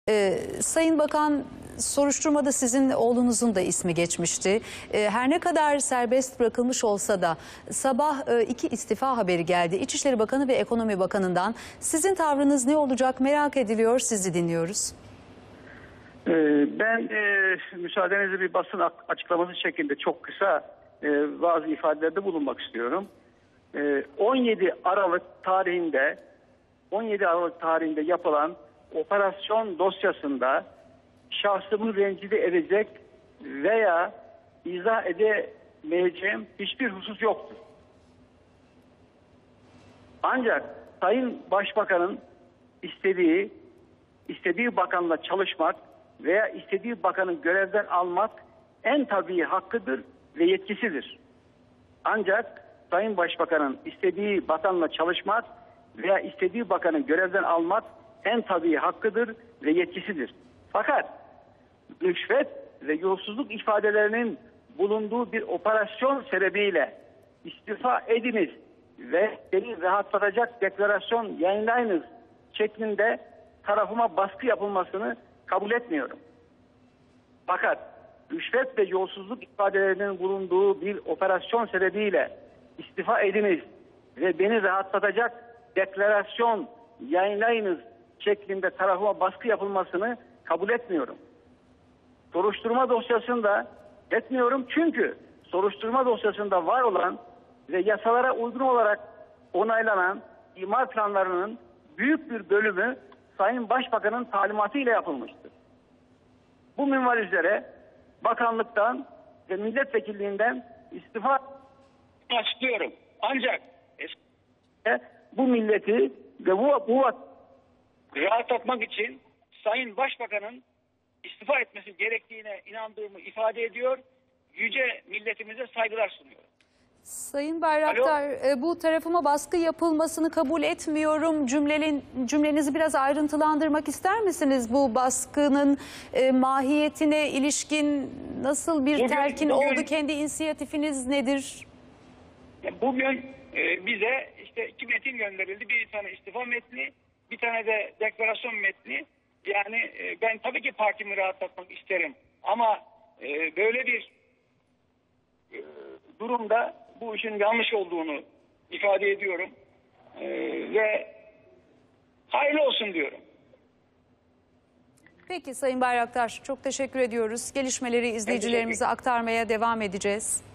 Sayın Bakan, soruşturmada sizin oğlunuzun da ismi geçmişti. Her ne kadar serbest bırakılmış olsa da sabah iki istifa haberi geldi. İçişleri Bakanı ve Ekonomi Bakanı'ndan. Sizin tavrınız ne olacak merak ediliyor, sizi dinliyoruz. Ben müsaadenizle bir basın açıklaması şeklinde çok kısa bazı ifadelerde bulunmak istiyorum. 17 Aralık tarihinde yapılan operasyon dosyasında şahsımı rencide edecek veya izah edemeyeceğim hiçbir husus yoktur. Ancak Sayın Başbakan'ın istediği bakanla çalışmak veya istediği bakanın görevden almak en tabii hakkıdır ve yetkisidir. Ancak Sayın Başbakan'ın istediği bakanla çalışmak veya istediği bakanın görevden almak en tabii hakkıdır ve yetkisidir. Fakat rüşvet ve yolsuzluk ifadelerinin bulunduğu bir operasyon sebebiyle istifa ediniz ve beni rahatlatacak deklarasyon yayınlayınız şeklinde tarafıma baskı yapılmasını kabul etmiyorum. Fakat rüşvet ve yolsuzluk ifadelerinin bulunduğu bir operasyon sebebiyle istifa ediniz ve beni rahatlatacak deklarasyon yayınlayınız şeklinde tarafıma baskı yapılmasını kabul etmiyorum. Soruşturma dosyasında etmiyorum çünkü soruşturma dosyasında var olan ve yasalara uygun olarak onaylanan imar planlarının büyük bir bölümü Sayın Başbakan'ın talimatıyla yapılmıştır. Bu minval üzere bakanlıktan ve milletvekilliğinden istifa açıklıyorum. Ancak bu milleti ve bu rahatlatmak için Sayın Başbakan'ın istifa etmesi gerektiğine inandığımı ifade ediyor. Yüce milletimize saygılar sunuyorum. Sayın Bayraktar, bu tarafıma baskı yapılmasını kabul etmiyorum cümlenizi biraz ayrıntılandırmak ister misiniz? Bu baskının mahiyetine ilişkin nasıl bir telkin oldu? Kendi inisiyatifiniz nedir? Bugün bize işte iki metin gönderildi. Bir tane istifa metni, bir tane de deklarasyon metni. Yani ben tabii ki partimi rahatlatmak isterim. Ama böyle bir durumda bu işin yanlış olduğunu ifade ediyorum. Ve hayırlı olsun diyorum. Peki Sayın Bayraktar, çok teşekkür ediyoruz. Gelişmeleri izleyicilerimize aktarmaya devam edeceğiz.